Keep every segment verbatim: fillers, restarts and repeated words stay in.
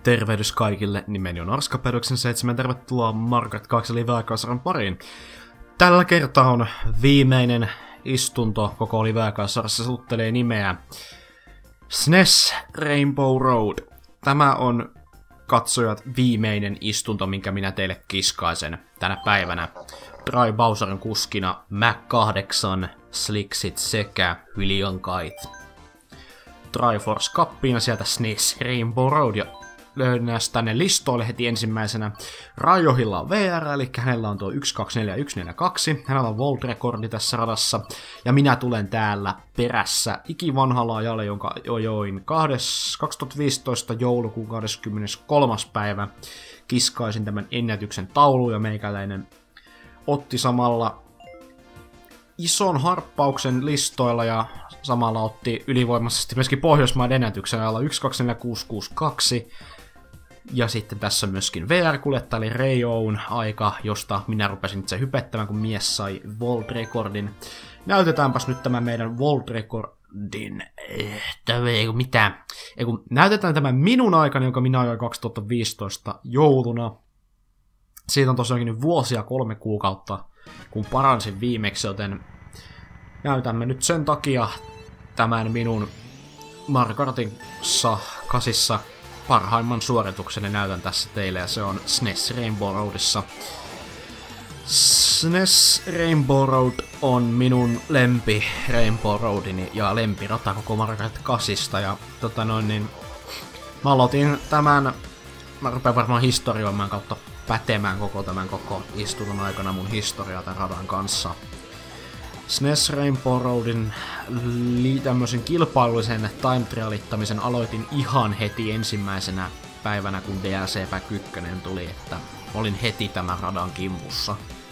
Tervehdys kaikille, nimeni on Arska yhdeksänkymmentäseitsemän, tervetuloa Margaret kaksi live-aikaisarjan pariin. Tällä kertaa on viimeinen istunto koko live-aikaisarjassa, suuttelee nimeä S N E S Rainbow Road. Tämä on katsojat viimeinen istunto, minkä minä teille kiskaisen tänä päivänä. Dry Bowserin kuskina Mac kahdeksan, Slicksit sekä Hyliankait. Triforce Cupina sieltä S N E S Rainbow Road ja löydän tänne listoille heti ensimmäisenä. Rajohilla on V R, eli hänellä on tuo yksi kaksi neljä yksi neljä kaksi. Hänellä on World-rekordi tässä radassa. Ja minä tulen täällä perässä ikivanhalla ajalla, jonka join kaksituhattaviisitoista joulukuun kahdeskymmeneskolmas päivä. Kiskaisin tämän ennätyksen tauluun ja meikäläinen otti samalla ison harppauksen listoilla ja samalla otti ylivoimaisesti myöskin Pohjoismaiden ennätyksen ajalla yksi kaksi neljä kuusi kuusi kaksi. Ja sitten tässä myöskin V R-kuljettaja eli Rayoun aika, josta minä rupesin itse hypettämään, kun mies sai World-rekordin. Näytetäänpäs nyt tämä meidän World-rekordin... Ei mitä? Ei, kun näytetään tämä minun aikani, jonka minä ajoin kaksituhattaviisitoista jouluna. Siitä on tosiaankin nyt vuosia kolme kuukautta, kun paransin viimeksi, joten näytämme nyt sen takia tämän minun Markartissa kasissa parhaimman suoritukseni näytän tässä teille, ja se on S N E S Rainbow Roadissa. S N E S Rainbow Road on minun lempi Rainbow Roadini ja lempirata koko Margaret kasista, ja tota noin niin... Mä aloitin tämän... Mä rupean varmaan historioimaan kautta pätemään koko tämän koko istunnon aikana mun historiaa tämän radan kanssa. S N E S Rainbow Roadin tämmöisen kilpailullisen time trialittamisen aloitin ihan heti ensimmäisenä päivänä, kun D L C Pack yksi tuli, että olin heti tämän radan kimpussa.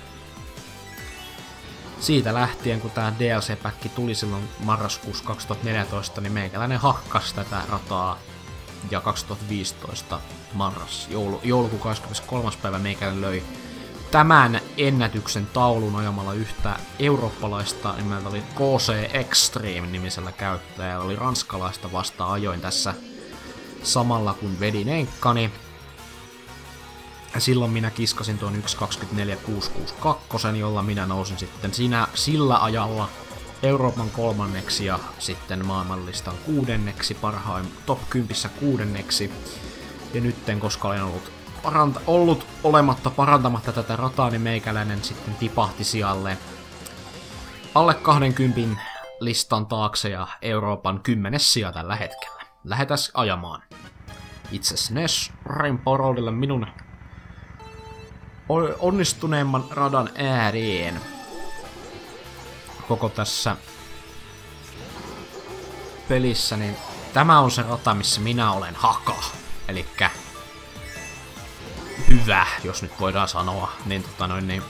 Siitä lähtien, kun tää D L C Pack tuli silloin marraskuussa kaksituhattaneljätoista, niin meikäläinen hakkas tätä rataa. Ja kaksituhattaviisitoista marras, joulu, joulukuun kahdeskymmeneskolmas päivä meikäläinen löi tämän ennätyksen taulun ajamalla yhtä eurooppalaista, nimeltä oli K C Extreme-nimisellä käyttäjällä, oli ranskalaista vastaan ajoin tässä samalla kun vedin enkkani. Ja silloin minä kiskasin tuon yksi kaksikymmentäneljä kuusi kuusi kaksi, jolla minä nousin sitten siinä, sillä ajalla Euroopan kolmanneksi ja sitten maailmanlistan kuudenneksi, parhain top kymmenen kuudenneksi. Ja nytten, koska olen ollut Paranta, ollut olematta parantamatta tätä rataa, niin meikäläinen sitten tipahti sijalle alle kaksikymmentä listan taakse ja Euroopan kymmenes sija tällä hetkellä. Lähetäs ajamaan itse S N E S Rainbow Roadille minun onnistuneemman radan ääreen. Koko tässä pelissä, niin tämä on se rata, missä minä olen haka. Elikkä hyvä, jos nyt voidaan sanoa, niin tota noin niin...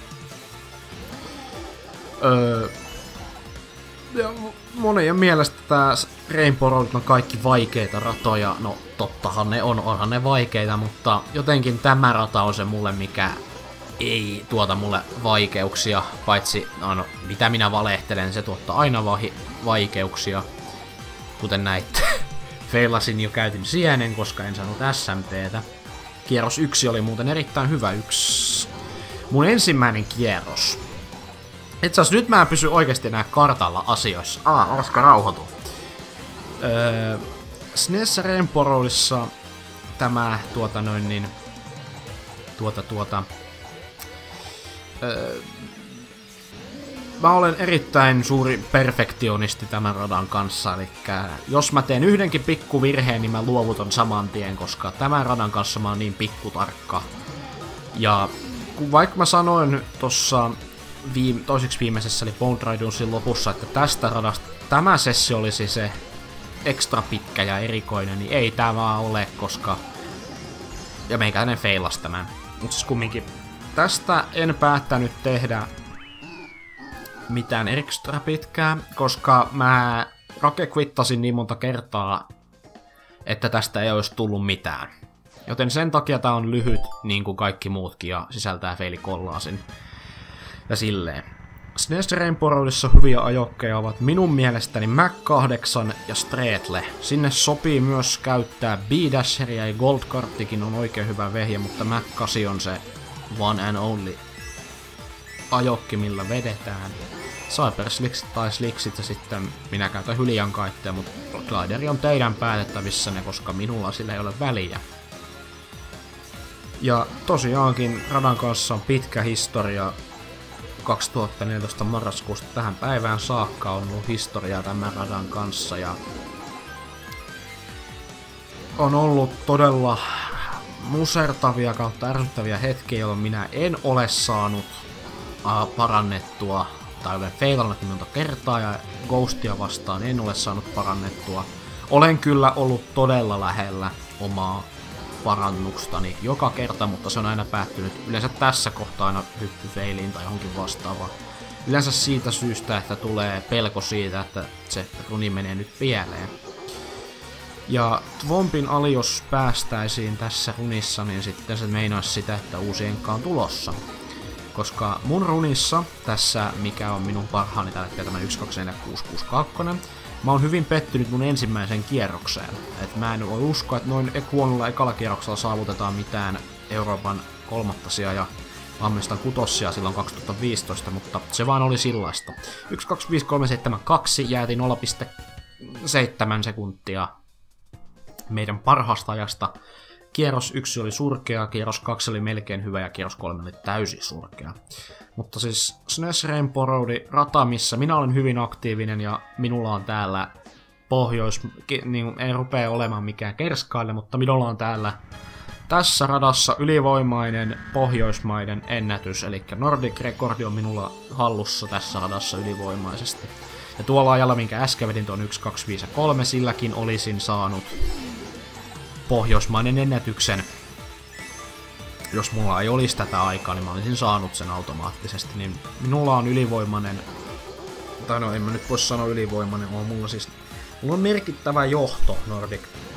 Öö, ja monien mielestä tää Rainbow Road on kaikki vaikeita ratoja, no tottahan ne on, onhan ne vaikeita, mutta jotenkin tämä rata on se mulle, mikä ei tuota mulle vaikeuksia, paitsi, no, no mitä minä valehtelen, se tuottaa aina vahi- vaikeuksia, kuten näitte. Feilasin jo käytin sienen, koska en saanut S M T:tä. Kierros yksi oli muuten erittäin hyvä yksi. Mun ensimmäinen kierros. Itse asiassa nyt mä en pysy oikeesti enää kartalla asioissa. Ah, Oska rauhoitu. Öö, S N E S Rainbow Roadissa tämä tuota noin niin... Tuota tuota... Öö, mä olen erittäin suuri perfektionisti tämän radan kanssa, eli jos mä teen yhdenkin pikku virheen, niin mä luovutan saman tien, koska tämän radan kanssa mä oon niin pikkutarkka. Ja kun vaikka mä sanoin tossa viime, toiseksi viimeisessä, eli Bone Ridersin lopussa, että tästä radasta tämä sessio olisi se ekstra pitkä ja erikoinen, niin ei tää vaan ole, koska... Ja meikäinen feilas tämän. Mutta siis kumminkin tästä en päättänyt tehdä mitään ekstra pitkää, koska mä rakekvittasin niin monta kertaa, että tästä ei olisi tullut mitään. Joten sen takia tää on lyhyt, niin kuin kaikki muutkin, ja sisältää feilikollaasin. Ja silleen. S N E S Rainbow Roadissa hyviä ajokkeja ovat minun mielestäni Mac kahdeksan ja Streetle. Sinne sopii myös käyttää B-Dasheria ja Goldkarttikin on oikein hyvä vehje, mutta Mac kahdeksan on se one and only ajokki, millä vedetään. Cyberslicksit tai Slicksit ja sitten minä käytän Hyljankaitteja, mutta Glideri on teidän päätettävissänne, koska minulla sillä ei ole väliä. Ja tosiaankin radan kanssa on pitkä historia. kaksituhattaneljätoista marraskuusta tähän päivään saakka on ollut historiaa tämän radan kanssa ja on ollut todella musertavia kautta ärsyttäviä hetkiä, jolloin minä en ole saanut uh, parannettua tai olen feilannutkin monta kertaa ja Ghostia vastaan en ole saanut parannettua. Olen kyllä ollut todella lähellä omaa parannustani joka kerta, mutta se on aina päättynyt yleensä tässä kohtaa aina hyppyfeiliin tai johonkin vastaavaan. Yleensä siitä syystä, että tulee pelko siitä, että se runi menee nyt pieleen. Ja Twompin ali, jos päästäisiin tässä runissa, niin sitten se meinaisi sitä, että uusi enkka on tulossa. Koska mun runissa, tässä mikä on minun parhaani tällä hetkellä tämä yksi kaksi neljä kuusi kuusi kaksi, mä oon hyvin pettynyt mun ensimmäiseen kierrokseen. Et mä en voi uskoa, että noin huonolla ekalla kierroksella saavutetaan mitään Euroopan kolmatta sijaa ja Ammistan kutossia silloin kaksituhattaviisitoista, mutta se vaan oli sillaista. yksi kaksi viisi kolme seitsemän kaksi jäätiin nolla pilkku seitsemän sekuntia meidän parhaasta ajasta. Kierros yksi oli surkea, kierros kaksi oli melkein hyvä ja kierros kolme oli täysin surkea. Mutta siis S N E S Rainbow Road rata, missä minä olen hyvin aktiivinen ja minulla on täällä pohjois... Niin, en rupea olemaan mikään kerskaille, mutta minulla on täällä tässä radassa ylivoimainen pohjoismaiden ennätys, eli Nordic Record on minulla hallussa tässä radassa ylivoimaisesti. Ja tuolla ajalla, minkä äsken vedin tuon yksi kaksi viisi kolme, silläkin olisin saanut pohjoismainen ennätyksen. Jos mulla ei olisi tätä aikaa, niin mä olisin saanut sen automaattisesti, niin minulla on ylivoimainen, tai no en mä nyt voi sanoa ylivoimainen, on mulla siis, mulla on merkittävä johto Nordic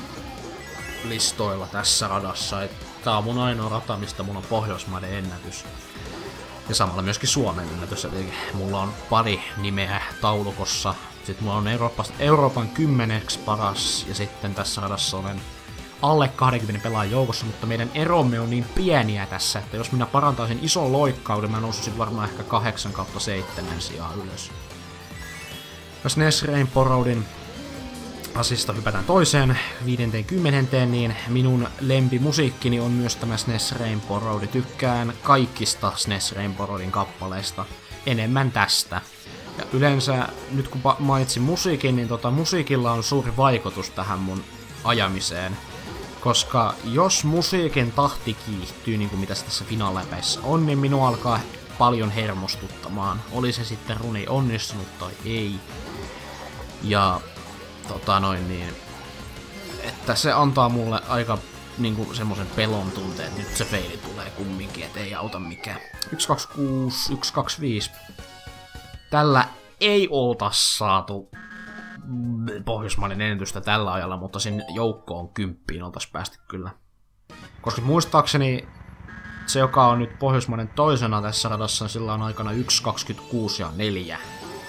listoilla tässä radassa, että tää on mun ainoa rata, mistä mulla on pohjoismaiden ennätys. Ja samalla myöskin Suomen ennätys, eli mulla on pari nimeä taulukossa. Sitten mulla on Euroopasta, Euroopan kymmeneksi paras, ja sitten tässä radassa olen alle kaksikymmentä pelaajan joukossa, mutta meidän eromme on niin pieniä tässä, että jos minä parantaisin ison loikkauden, mä nousisin varmaan ehkä kahdeksan kautta seitsemän sijaa ylös. S N E S Rainbow Roadin asista hypätään toiseen, viidenteen kymmenenteen, niin minun lempimusiikkini on myös tämä S N E S Rainbow Road. Tykkään kaikista S N E S Rainbow Roadin kappaleista, enemmän tästä. Ja yleensä, nyt kun mainitsin musiikin, niin tota, musiikilla on suuri vaikutus tähän mun ajamiseen. Koska jos musiikin tahti kiihtyy, niin kuin mitä se tässä finaalepäissä on, niin minua alkaa paljon hermostuttamaan. Oli se sitten runi onnistunut tai ei. Ja tota noin niin, että se antaa mulle aika niinku semmosen pelon tunteen, että nyt se feili tulee kumminkin, et ei auta mikään. yksi kaksi kuusi, yksi kaksi viisi. Tällä ei oltais saatu pohjoismainen ennätystä tällä ajalla, mutta sen joukkoon kymppiin oltais päästy kyllä. Koska muistaakseni se, joka on nyt pohjoismainen toisena tässä radassa, sillä on aikana yksi kaksikymmentäkuusi ja neljä.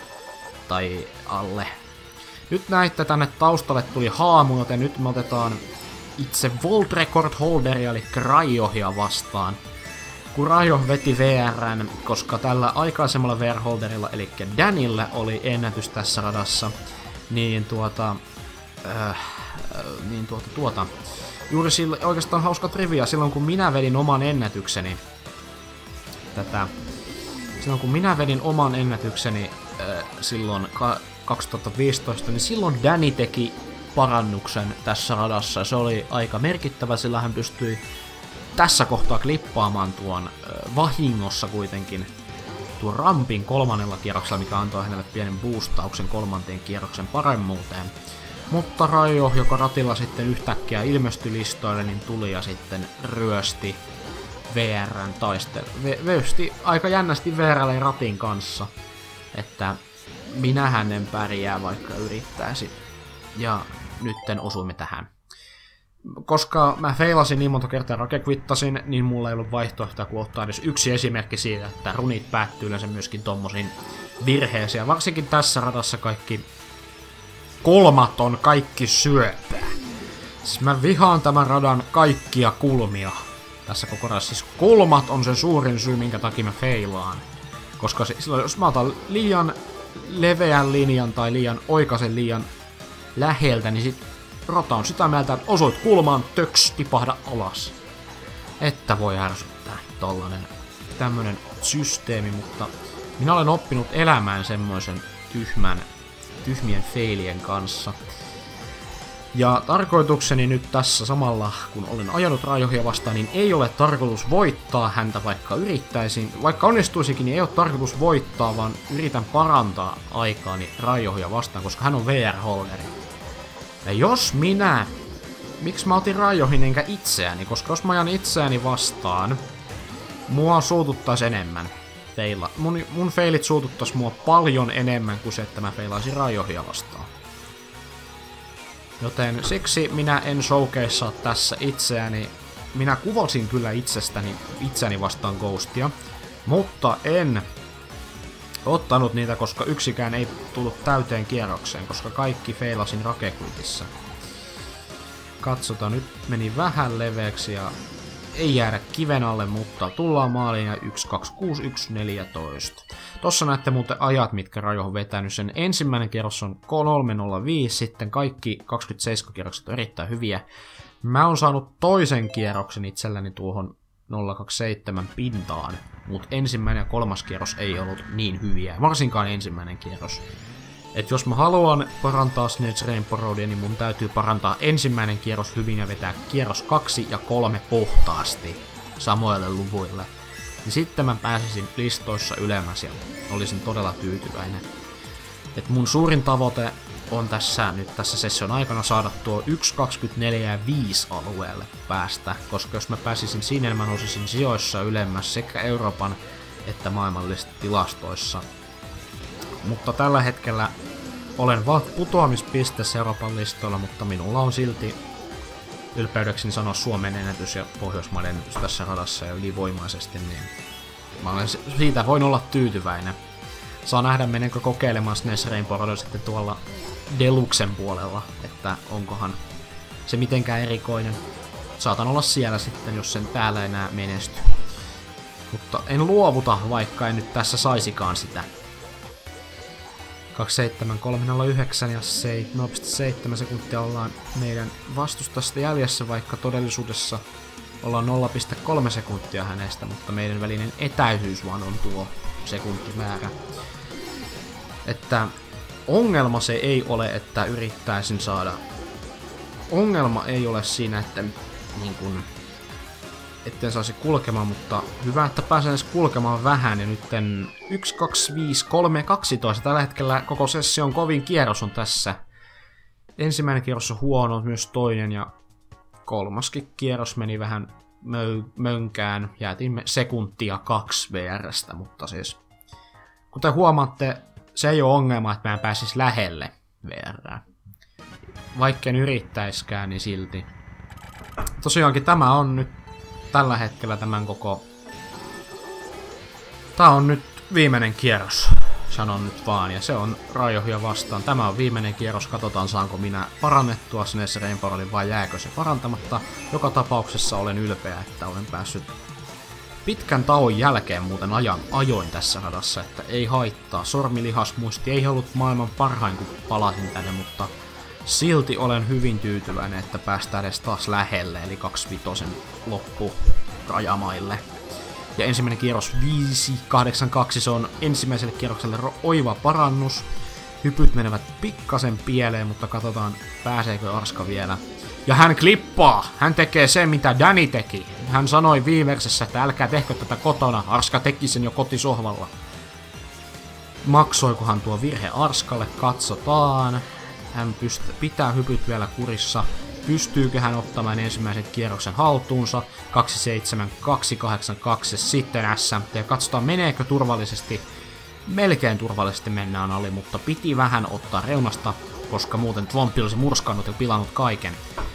Tai alle. Nyt näitte, tänne taustalle tuli haamu, joten nyt me otetaan itse World Record Holderia, eli Raiohia vastaan. Kun Raio veti V R:n, koska tällä aikaisemmalla V R-holderilla, eli Danilla, oli ennätys tässä radassa, niin tuota... Äh, niin tuota tuota... Juuri sillä, oikeastaan hauska trivia, silloin kun minä vedin oman ennätykseni... Tätä... Silloin kun minä vedin oman ennätykseni äh, silloin... Ka- kaksituhattaviisitoista, niin silloin Danny teki parannuksen tässä radassa. Se oli aika merkittävä, sillä hän pystyi tässä kohtaa klippaamaan tuon äh, vahingossa kuitenkin tuon rampin kolmannella kierroksella, mikä antoi hänelle pienen boostauksen kolmanteen kierroksen paremmuuteen. Mutta Raio, joka ratilla sitten yhtäkkiä ilmestyi listoille, niin tuli ja sitten ryösti V R:n taistelu. Ryösti aika jännästi V R:lle ratin kanssa, että minähän en pärjää, vaikka yrittäisi. Ja nytten osuimme tähän. koska mä feilasin niin monta kertaa rakekvittasin, niin mulla ei ollut vaihtoehtoa kuin ottaa edes yksi esimerkki siitä, että runit päättyy yleensä myöskin tommosiin virheisiin. Ja varsinkin tässä radassa kaikki kolmat on kaikki syöpää. Siis mä vihaan tämän radan kaikkia kulmia tässä koko radassa. Siis kulmat on se suurin syy, minkä takia mä feilaan. Koska silloin, jos mä otan liian leveän linjan tai liian oikaisen liian läheltä, niin sit rata on sitä mieltä, että osoit kulmaan, töks, tipahda alas. Että voi ärsyttää tollanen tämmönen systeemi, mutta minä olen oppinut elämään semmoisen tyhmän, tyhmien feilien kanssa. Ja tarkoitukseni nyt tässä samalla, kun olen ajanut Raijohia vastaan, niin ei ole tarkoitus voittaa häntä, vaikka yrittäisin. Vaikka onnistuisikin, niin ei ole tarkoitus voittaa, vaan yritän parantaa aikaani Raijohia vastaan, koska hän on V R-holderi. Ja jos minä... Miksi mä otin Raijohin enkä itseäni? Koska jos mä ajan itseäni vastaan, mua suututtais enemmän. Feila. Mun, mun feilit suututtais mua paljon enemmän kuin se, että mä feilaisin Raijohia vastaan. Joten siksi minä en showcasea tässä itseäni. Minä kuvasin kyllä itsestäni, itseäni vastaan Ghostia, mutta en ottanut niitä, koska yksikään ei tullut täyteen kierrokseen, koska kaikki feilasin rakekvitissä. Katsotaan, nyt meni vähän leveäksi ja ei jäädä kiven alle, mutta tullaan maaliin ja yksi kaksi kuusi yksi neljätoista. Tossa näette muuten ajat, mitkä Raijo on vetänyt. Sen ensimmäinen kierros on kolme nolla viisi, sitten kaikki kaksikymmentäseitsemän kierrokset on erittäin hyviä. Mä oon saanut toisen kierroksen itselläni tuohon nolla kaksi seitsemän pintaan, mutta ensimmäinen ja kolmas kierros ei ollut niin hyviä, varsinkaan ensimmäinen kierros. Et jos mä haluan parantaa Snedge Rainbow Roadia, niin mun täytyy parantaa ensimmäinen kierros hyvin ja vetää kierros kaksi ja kolme puhtaasti samoille luvuille. Ja sitten mä pääsisin listoissa ylemmäs ja olisin todella tyytyväinen. Et mun suurin tavoite on tässä nyt tässä session aikana saada tuo yksi kaksikymmentäneljä ja viisi alueelle päästä, koska jos mä pääsisin sinne, mä nousisin sijoissa ylemmäs sekä Euroopan että maailmallisissa tilastoissa. Mutta tällä hetkellä olen vaan putoamispisteessä Euroopan listoilla, mutta minulla on silti ylpeydekseni sanoa Suomen ennätys ja Pohjoismaiden ennätys tässä radassa ja ylivoimaisesti, niin mä olen siitä voin olla tyytyväinen. Saa nähdä, menenkö kokeilemaan Snedge Rainbow Roadia sitten tuolla Deluxen puolella, että onkohan se mitenkään erikoinen. Saatan olla siellä sitten, jos sen täällä enää menesty. Mutta en luovuta, vaikka en nyt tässä saisikaan sitä. kaksi seitsemän kolme nolla yhdeksän ja nolla pilkku seitsemän sekuntia ollaan meidän vastustasta jäljessä, vaikka todellisuudessa ollaan nolla pilkku kolme sekuntia hänestä, mutta meidän välinen etäisyys vaan on tuo sekuntimäärä. Että ongelma se ei ole, että yrittäisin saada... Ongelma ei ole siinä, että niin kun, etten saisi kulkemaan, mutta hyvä, että pääsen edes kulkemaan vähän. Ja nytten yksi, kaksi, viisi, kolme, kaksitoista. Tällä hetkellä koko session kovin kierros on tässä. Ensimmäinen kierros on huono, myös toinen ja kolmaskin kierros meni vähän mö mönkään. Jäätiin sekuntia kaksi V R:stä, mutta siis kuten huomaatte, se ei ole ongelma, että mä en pääsis lähelle V R:ää. Vaikka en yrittäiskään, niin silti. Tosiaankin tämä on nyt tällä hetkellä tämän koko... Tää on nyt viimeinen kierros, sanon nyt vaan, ja se on Raijohia vastaan. Tämä on viimeinen kierros, katsotaan saanko minä parannettua Snedge Rainbow Roadin vai jääkö se parantamatta. Joka tapauksessa olen ylpeä, että olen päässyt pitkän tauon jälkeen muuten ajan, ajoin tässä radassa, että ei haittaa. Sormilihasmuisti ei ollut maailman parhain, kun palasin tänne, mutta silti olen hyvin tyytyväinen, että päästään edes taas lähelle, eli kaksikymmentäviisi loppu rajamaille. Ja ensimmäinen kierros viisi kahdeksan kaksi, se on ensimmäiselle kierrokselle oiva parannus. Hypyt menevät pikkasen pieleen, mutta katsotaan pääseekö Arska vielä. Ja hän klippaa! Hän tekee sen, mitä Danny teki. Hän sanoi viimeisessä, että älkää tehkö tätä kotona. Arska teki sen jo kotisohvalla. Maksoikohan tuo virhe Arskalle? Katsotaan. Hän pyst- pitää hypyt vielä kurissa. Pystyykö hän ottamaan ensimmäisen kierroksen haltuunsa? kaksi seitsemän kaksi kahdeksan kaksi, sitten S M T. Katsotaan, meneekö turvallisesti. Melkein turvallisesti mennään ali, mutta piti vähän ottaa reunasta, koska muuten Twompy olisi murskannut ja pilannut kaiken.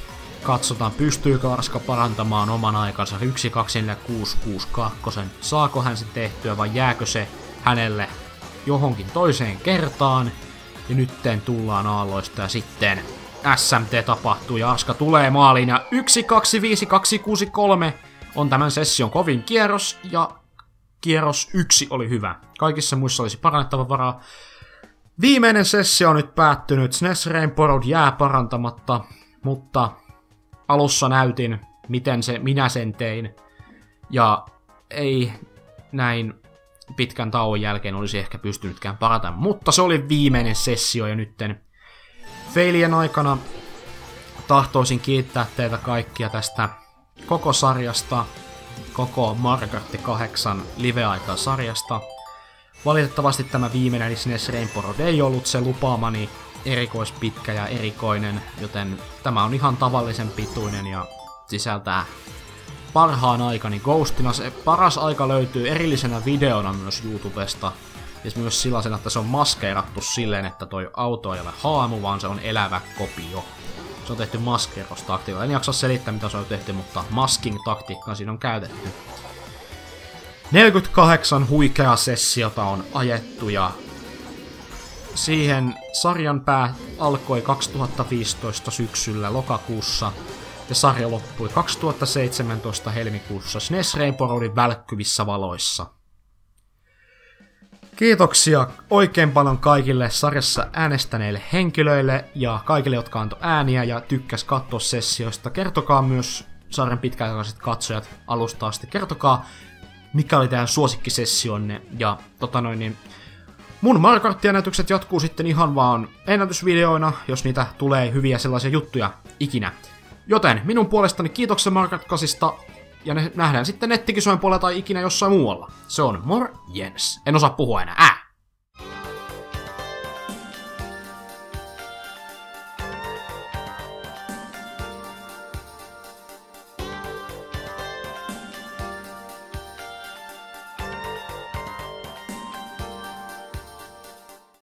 Katsotaan, pystyykö Arska parantamaan oman aikansa yksi kaksi neljä kuusi kuusi kaksi. Saako hän se tehtyä vai jääkö se hänelle johonkin toiseen kertaan? Ja nytten tullaan aalloista ja sitten S M T tapahtuu ja Arska tulee maaliin ja yksi kaksi viisi kaksi kuusi kolme on tämän session kovin kierros ja kierros yksi oli hyvä. Kaikissa muissa olisi parannettava varaa. Viimeinen sessio on nyt päättynyt. S N E S Rainbow Road jää parantamatta, mutta alussa näytin, miten se, minä sen tein. Ja ei näin pitkän tauon jälkeen olisi ehkä pystynytkään parantamaan. Mutta se oli viimeinen sessio ja nytten failien aikana tahtoisin kiittää teitä kaikkia tästä koko sarjasta, koko Mario Kart kahdeksan live-aikaa sarjasta. Valitettavasti tämä viimeinen eli S N E S Rainbow Road ei ollut se lupaamani erikoispitkä ja erikoinen, joten tämä on ihan tavallisen pituinen ja sisältää parhaan aikani Ghostina. Se paras aika löytyy erillisenä videona myös YouTubesta, ja myös sellaisena, että se on maskeerattu silleen, että toi auto ei ole haamu, vaan se on elävä kopio. Se on tehty maskeerostaktiikalla. En jaksa selittää, mitä se on tehty, mutta masking-taktiikkaa siinä on käytetty. neljäkymmentäkahdeksan huikeaa sessiota on ajettu ja siihen sarjan pää alkoi kaksituhattaviisitoista syksyllä lokakuussa ja sarja loppui kaksituhattaseitsemäntoista helmikuussa S N E S Rainbow Roadin välkkyvissä valoissa. Kiitoksia oikein paljon kaikille sarjassa äänestäneille henkilöille ja kaikille, jotka antoi ääniä ja tykkäs katsoa sessioista. Kertokaa myös sarjan pitkäaikaiset katsojat alusta asti. Kertokaa, mikä oli teidän suosikkisessionne. Ja tota noin, niin mun Mario Kart-ennätykset jatkuu sitten ihan vaan ennätysvideoina, jos niitä tulee hyviä sellaisia juttuja ikinä. Joten minun puolestani kiitoksia Mario Kart kahdeksan, ja ne nähdään sitten nettikisojen puolella tai ikinä jossain muualla. Se on morjens. En osaa puhua enää. Ää!